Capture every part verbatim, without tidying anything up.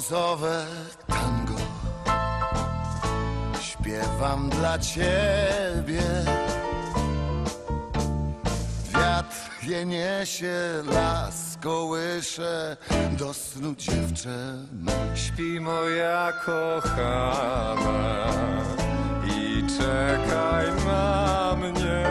obozowe tango śpiewam dla ciebie. Wiatr je niesie, las kołysze, do snu dziewczęmy. Śpi moja kochana i czekaj na mnie.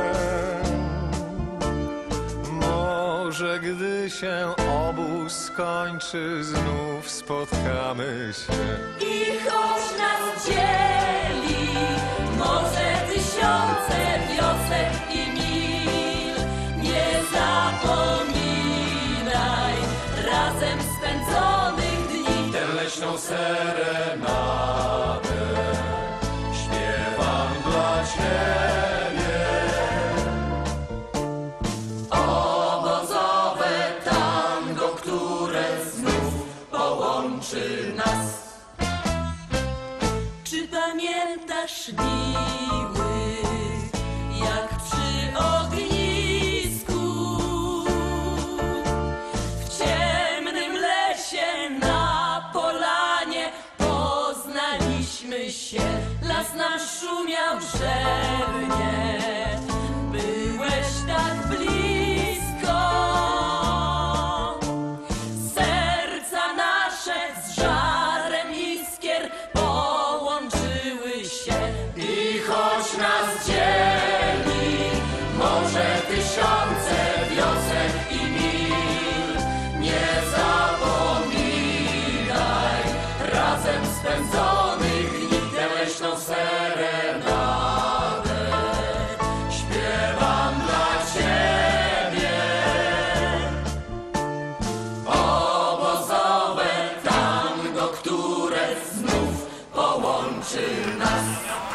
Może gdy się obóz skończy, znów spotkamy się. I choć nas dzieli może tysiące wiosek i mil, nie zapominaj razem spędzonych dni. Tę leśną serenadę śpiewam dla ciebie. Obozowe tango, które znów połączy nas. Czy pamiętasz, miły, jak przy ognisku w ciemnym lesie na polanie poznaliśmy się? Las nam szumiał rzewnie, byłeś tak blisko. Serca nasze z żarem iskier połączyły się. I choć nas dzieli może tysiące wiosek i mil, nie zapominaj razem spędzonych dni. Tę leśną serenadę śpiewam dla ciebie. Obozowe tango, które znów połączy nas.